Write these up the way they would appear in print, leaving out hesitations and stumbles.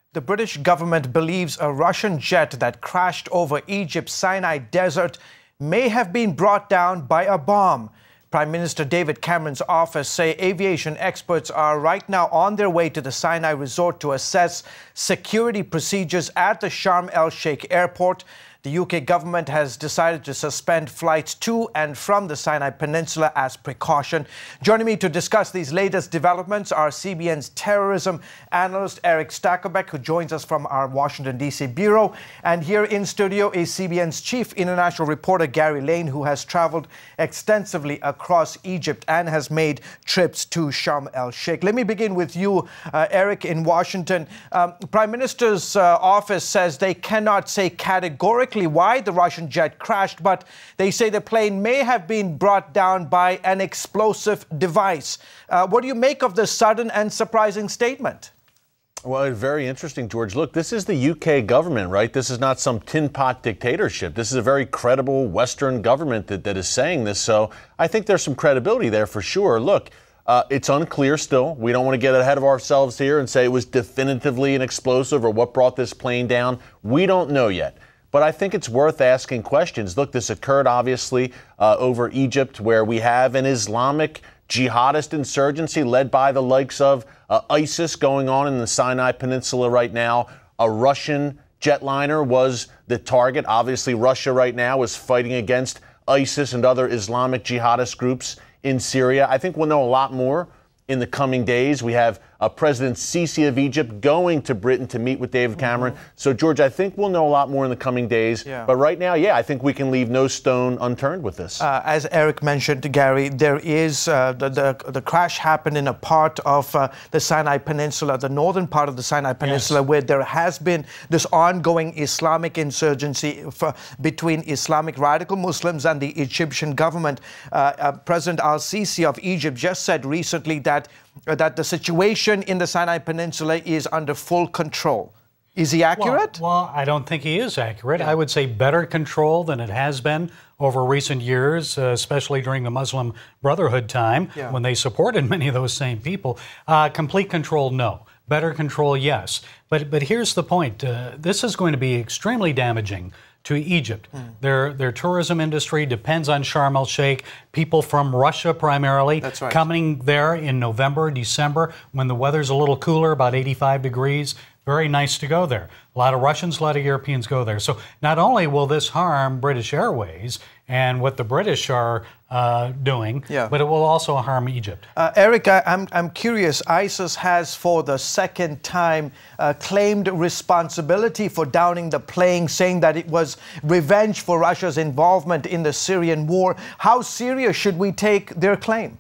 The British government believes a Russian jet that crashed over Egypt's Sinai desert may have been brought down by a bomb. Prime Minister David Cameron's office say aviation experts are right now on their way to the Sinai resort to assess security procedures at the Sharm al-Sheikh airport. The UK government has decided to suspend flights to and from the Sinai Peninsula as precaution. Joining me to discuss these latest developments are CBN's terrorism analyst Eric Stakelbeck, who joins us from our Washington, D.C. bureau. And here in studio is CBN's chief international reporter Gary Lane, who has traveled extensively across Egypt and has made trips to Sharm el-Sheikh. Let me begin with you, Eric, in Washington. Prime Minister's office says they cannot say categorically why the Russian jet crashed, but they say the plane may have been brought down by an explosive device. What do you make of this sudden and surprising statement? Well, very interesting, George. Look, this is the UK government, right? This is not some tin pot dictatorship. This is a very credible Western government that is saying this. So I think there's some credibility there for sure. Look, it's unclear still. We don't want to get ahead of ourselves here and say it was definitively an explosive or what brought this plane down. We don't know yet. But I think it's worth asking questions. Look, this occurred obviously over Egypt, where we have an Islamic jihadist insurgency led by the likes of ISIS going on in the Sinai Peninsula right now. A Russian jetliner was the target. Obviously, Russia right now is fighting against ISIS and other Islamic jihadist groups in Syria. I think we'll know a lot more in the coming days. We have President Sisi of Egypt going to Britain to meet with David Cameron. So, George, I think we'll know a lot more in the coming days. Yeah. But right now, I think we can leave no stone unturned with this. As Eric mentioned, Gary, there is the crash happened in a part of the Sinai Peninsula, the northern part of the Sinai Peninsula, yes, where there has been this ongoing Islamic insurgency between Islamic radical Muslims and the Egyptian government. President al-Sisi of Egypt just said recently that the situation in the Sinai Peninsula is under full control. Is he accurate? Well, I don't think he is accurate. Yeah. I would say better control than it has been over recent years, especially during the Muslim Brotherhood time, when they supported many of those same people. Complete control, no. Better control, yes. But here's the point. This is going to be extremely damaging to Egypt. Their tourism industry depends on Sharm el-Sheikh. People from Russia primarily coming there in November, December, when the weather's a little cooler, about 85 degrees. Very nice to go there. A lot of Russians, a lot of Europeans go there. So not only will this harm British Airways and what the British are doing, but it will also harm Egypt. Eric, I'm curious. ISIS has, for the second time, claimed responsibility for downing the plane, saying that it was revenge for Russia's involvement in the Syrian war. How serious should we take their claim?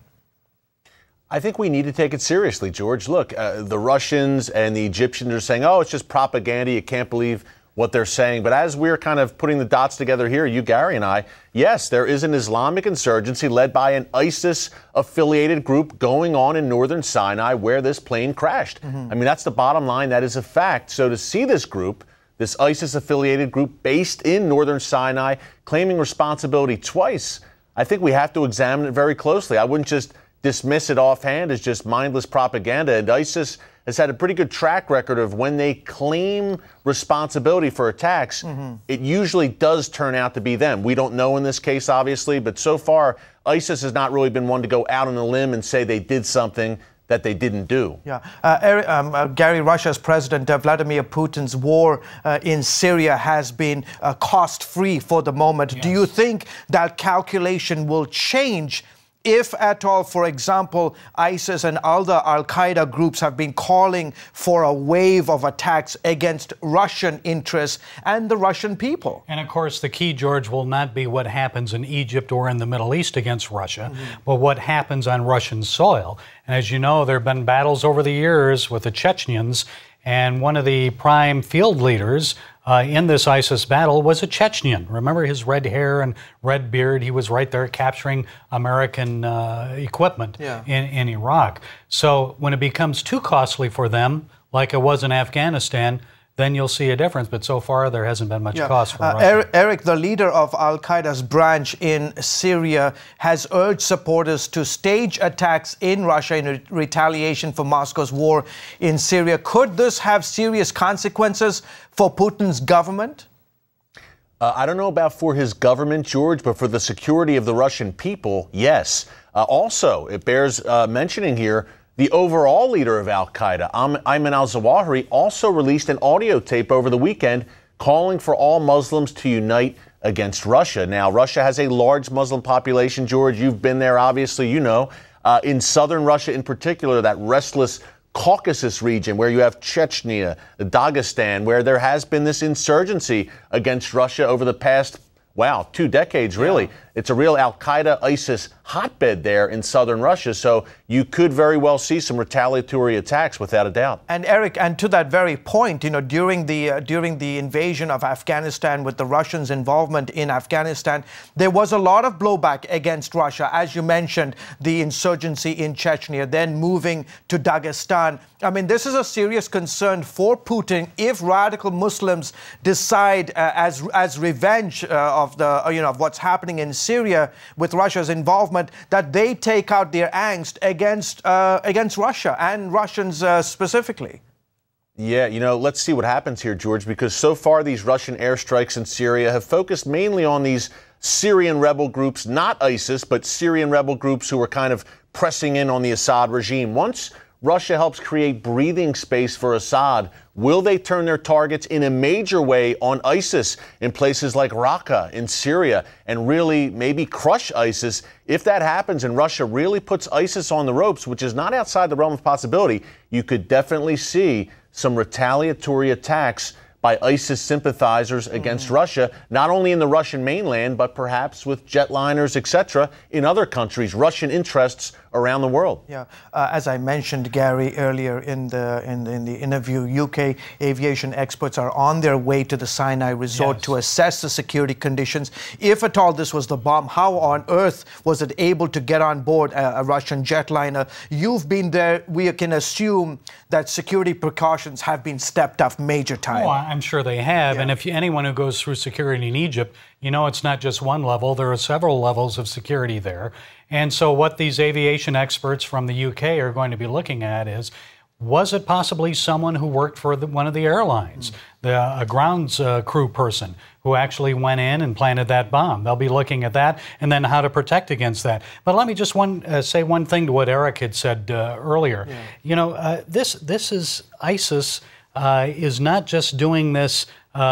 I think we need to take it seriously, George. Look, the Russians and the Egyptians are saying, oh, it's just propaganda. You can't believe what they're saying. But as we're kind of putting the dots together here, you, Gary, and I, yes, there is an Islamic insurgency led by an ISIS-affiliated group going on in northern Sinai where this plane crashed. I mean, that's the bottom line. That is a fact. So to see this group, this ISIS-affiliated group based in northern Sinai, claiming responsibility twice, I think we have to examine it very closely. I wouldn't just dismiss it offhand as just mindless propaganda. And ISIS has had a pretty good track record of when they claim responsibility for attacks, it usually does turn out to be them. We don't know in this case, obviously, but so far, ISIS has not really been one to go out on a limb and say they did something that they didn't do. Gary, Russia's President Vladimir Putin's war in Syria has been cost-free for the moment. Yes. Do you think that calculation will change if at all? For example, ISIS and other al-Qaeda groups have been calling for a wave of attacks against Russian interests and the Russian people. And of course, the key, George, will not be what happens in Egypt or in the Middle East against Russia, but what happens on Russian soil. And as you know, there have been battles over the years with the Chechens, and one of the prime field leaders in this ISIS battle was a Chechen. Remember his red hair and red beard? He was right there capturing American equipment in Iraq. So when it becomes too costly for them, like it was in Afghanistan, then you'll see a difference. But so far, there hasn't been much cost for Russia. Eric, the leader of al-Qaeda's branch in Syria, has urged supporters to stage attacks in Russia in retaliation for Moscow's war in Syria. Could this have serious consequences for Putin's government? I don't know about for his government, George, but for the security of the Russian people, yes. Also, it bears mentioning here, the overall leader of al-Qaeda, Ayman al-Zawahiri, also released an audio tape over the weekend calling for all Muslims to unite against Russia. Now, Russia has a large Muslim population, George. You've been there, obviously, you know. In southern Russia in particular, that restless Caucasus region where you have Chechnya, Dagestan, where there has been this insurgency against Russia over the past, 2 decades, really. Yeah. It's a real al-Qaeda, ISIS hotbed there in southern Russia, so you could very well see some retaliatory attacks without a doubt. And Eric, and to that very point, you know, during the invasion of Afghanistan, with the Russians' involvement in Afghanistan, there was a lot of blowback against Russia. As you mentioned, the insurgency in Chechnya, then moving to Dagestan. I mean, this is a serious concern for Putin if radical Muslims decide, as revenge of the of what's happening in Syria with Russia's involvement, that they take out their angst against Russia and Russians specifically. Yeah, you know, let's see what happens here, George, because so far these Russian airstrikes in Syria have focused mainly on these Syrian rebel groups, not ISIS, but Syrian rebel groups who are kind of pressing in on the Assad regime. Once Russia helps create breathing space for Assad, will they turn their targets in a major way on ISIS in places like Raqqa in Syria and really maybe crush ISIS? If that happens and Russia really puts ISIS on the ropes, which is not outside the realm of possibility, you could definitely see some retaliatory attacks by ISIS sympathizers against Russia, not only in the Russian mainland, but perhaps with jetliners, etc., in other countries, Russian interests around the world. Yeah, as I mentioned, Gary, earlier in the interview, UK aviation experts are on their way to the Sinai resort to assess the security conditions. If at all this was the bomb, how on earth was it able to get on board a Russian jetliner? You've been there. We can assume that security precautions have been stepped up major time. Oh, I'm sure they have. Yeah. And if anyone who goes through security in Egypt, you know it's not just one level. There are several levels of security there. And so what these aviation experts from the UK are going to be looking at is, was it possibly someone who worked for one of the airlines, a grounds crew person who actually went in and planted that bomb? They'll be looking at that and then how to protect against that. But let me just say one thing to what Eric had said earlier. Yeah. You know, this is ISIS is not just doing this.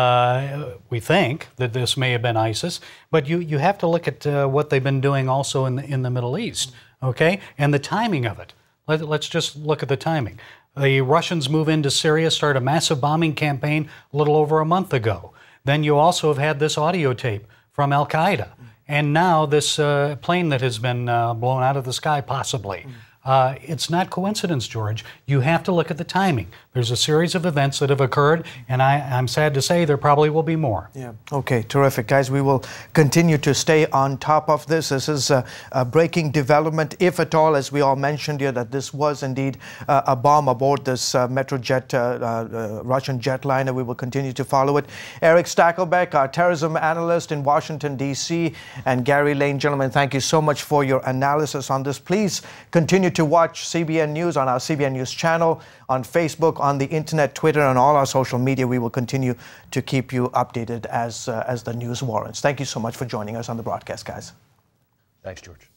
We think that this may have been ISIS, but you have to look at what they've been doing also in the Middle East, okay? And the timing of it. Let's just look at the timing. The Russians move into Syria, start a massive bombing campaign a little over a month ago. Then you also have had this audio tape from al-Qaeda. And now this plane that has been blown out of the sky, possibly. It's not coincidence, George. You have to look at the timing. There's a series of events that have occurred, and I'm sad to say there probably will be more. Yeah. Okay, terrific. Guys, we will continue to stay on top of this. This is a breaking development, if at all, as we all mentioned here, that this was indeed a bomb aboard this Metrojet Russian jetliner. We will continue to follow it. Eric Stakelbeck, our terrorism analyst in Washington, D.C., and Gary Lane, gentlemen, thank you so much for your analysis on this. Please continue to watch CBN News on our CBN News channel, on Facebook, on the internet, Twitter, and all our social media. We will continue to keep you updated as the news warrants. Thank you so much for joining us on the broadcast, guys. Thanks, George.